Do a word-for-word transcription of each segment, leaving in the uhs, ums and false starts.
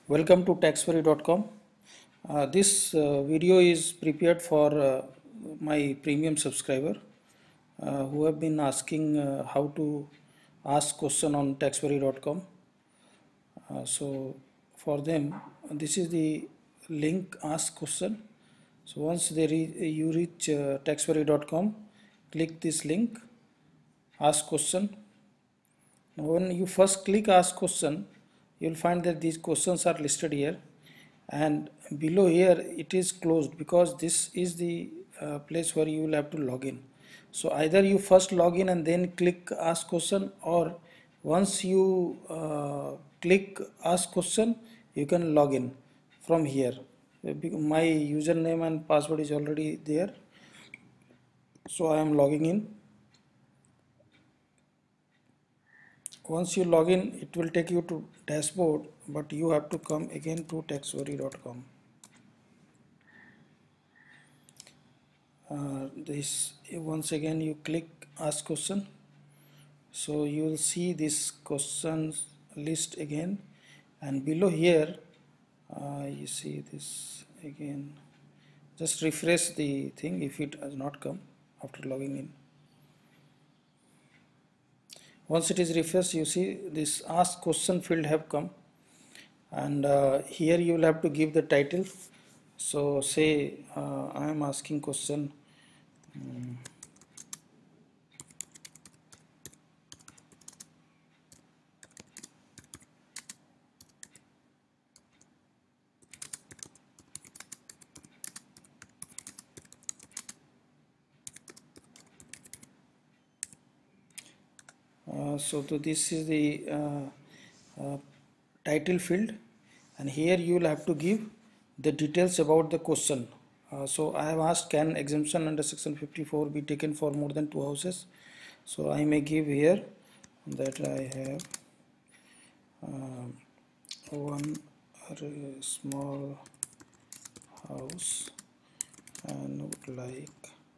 Welcome to taxfree dot com. Uh, this uh, video is prepared for uh, my premium subscriber uh, who have been asking uh, how to ask question on taxfree dot com. Uh, so for them, this is the link ask question. So once they re you reach uh, taxfree dot com, click this link ask question. When you first click ask question, you will find that these questions are listed here, and below here it is closed because this is the uh, place where you will have to log in. So either you first log in and then click ask question, or once you uh, click ask question you can log in from here. My username and password is already there, so I am logging in. Once you log in, it will take you to dashboard, but you have to come again to taxfree dot com. Uh, this once again you click ask question, so you will see this questions list again, and below here uh, you see this again. Just refresh the thing if it has not come after logging in. Once it is refreshed, you see this ask question field have come, and uh, here you will have to give the title. So say uh, I am asking question um, uh, so to this is the uh, uh, title field, and here you will have to give the details about the question. Uh, so I have asked, can exemption under section fifty-four be taken for more than two houses? So I may give here that I have uh, one small house and would like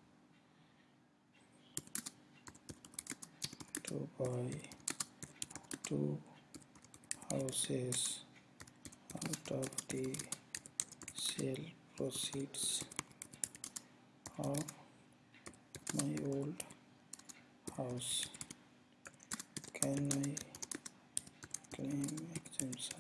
to buy two houses out of the sale proceeds of my old house. Can I claim exemption?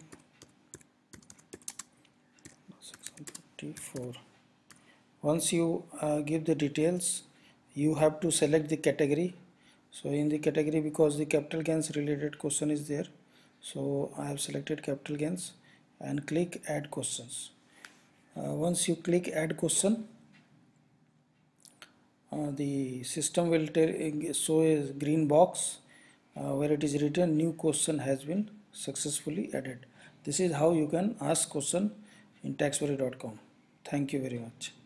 Section fifty-four. Once you uh, give the details, you have to select the category. So in the category, because the capital gains related question is there, so I have selected capital gains and click add questions. Uh, once you click add question, uh, the system will show a green box uh, where it is written new question has been successfully added. This is how you can ask question in taxfree dot com. Thank you very much.